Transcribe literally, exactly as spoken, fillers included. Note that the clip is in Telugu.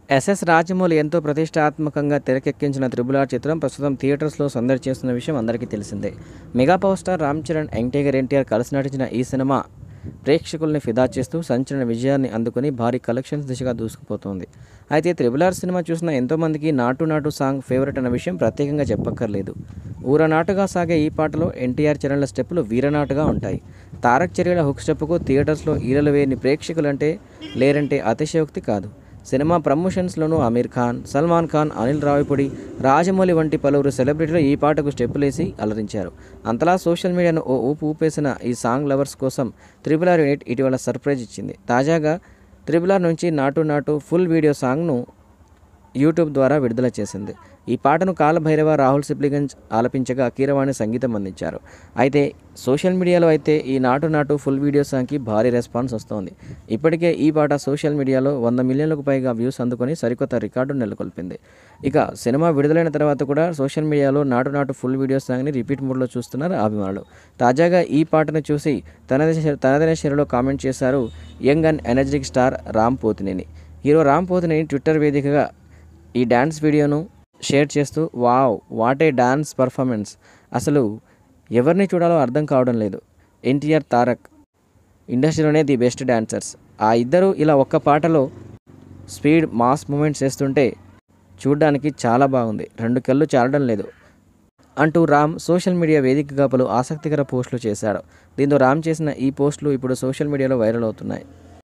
ఎస్ఎస్ రాజమౌళి ఎంతో ప్రతిష్టాత్మకంగా తెరకెక్కించిన త్రిబుల్ ఆర్ చిత్రం ప్రస్తుతం థియేటర్స్లో సందడి చేస్తున్న విషయం అందరికీ తెలిసిందే. Mega power star Ram Charan, young tiger NTR కలిసి నటించిన ఈ సినిమా ప్రేక్షకుల్ని ఫిదా చేస్తూ సంచలన విజయాన్ని అందుకుని భారీ కలెక్షన్స్ దిశగా దూసుకుపోతోంది. అయితే త్రిబుల్ ఆర్ సినిమా చూసిన ఎంతోమందికి నాటు నాటు సాంగ్ ఫేవరెట్ అన్న విషయం ప్రత్యేకంగా చెప్పక్కర్లేదు. ఊరనాటుగా సాగే ఈ పాటలో ఎన్టీఆర్ చరణ్ల స్టెప్పులు వీరనాటుగా ఉంటాయి. తారక్ చర్యల హుక్ స్టెప్పుకు థియేటర్స్లో ఈలలు వేయని ప్రేక్షకులంటే లేరంటే అతిశయోక్తి కాదు. సినిమా ప్రమోషన్స్లోనూ అమీర్ ఖాన్, సల్మాన్ ఖాన్, అనిల్ రావిపూడి, రాజమౌళి వంటి పలువురు సెలబ్రిటీలు ఈ పాటకు స్టెప్పులేసి అలరించారు. అంతలా సోషల్ మీడియాను ఓ ఊపు ఊపేసిన ఈ సాంగ్ లవర్స్ కోసం త్రిబుల్ ఆర్ యూనిట్ ఇటీవల సర్ప్రైజ్ ఇచ్చింది. తాజాగా త్రిబుల్ ఆర్ నుంచి నాటు నాటు ఫుల్ వీడియో సాంగ్ను యూట్యూబ్ ద్వారా విడుదల చేసింది. ఈ పాటను కాలభైరవ, రాహుల్ సిప్లిగంజ్ ఆలపించగా కీరవాణి సంగీతం అందించారు. అయితే సోషల్ మీడియాలో అయితే ఈ నాటు నాటు ఫుల్ వీడియో సాంగ్కి భారీ రెస్పాన్స్ వస్తోంది. ఇప్పటికే ఈ పాట సోషల్ మీడియాలో వంద మిలియన్లకు పైగా వ్యూస్ అందుకొని సరికొత్త రికార్డు నెలకొల్పింది. ఇక సినిమా విడుదలైన తర్వాత కూడా సోషల్ మీడియాలో నాటు నాటు ఫుల్ వీడియో సాంగ్ని రిపీట్ మోడ్లో చూస్తున్నారు అభిమానులు. తాజాగా ఈ పాటను చూసి తనదైన తనదైన శైలిలో కామెంట్ చేశారు young and energetic star Ram Pothineni. Hero Ram Pothineni Twitter వేదికగా ఈ డ్యాన్స్ వీడియోను షేర్ చేస్తూ wow what a dance performance, అసలు ఎవరిని చూడాలో అర్థం కావడం లేదు. ఎన్టీఆర్, తారక్ ఇండస్ట్రీలోనే ది బెస్ట్ డాన్సర్స్. ఆ ఇద్దరు ఇలా ఒక్క పాటలో స్పీడ్ మాస్ మూమెంట్స్ చేస్తుంటే చూడ్డానికి చాలా బాగుంది, రెండు కళ్ళు చాలడం లేదు అంటూ రామ్ సోషల్ మీడియా వేదికగా పలు ఆసక్తికర పోస్టులు చేశాడు. దీంతో రామ్ చేసిన ఈ పోస్టులు ఇప్పుడు సోషల్ మీడియాలో వైరల్ అవుతున్నాయి.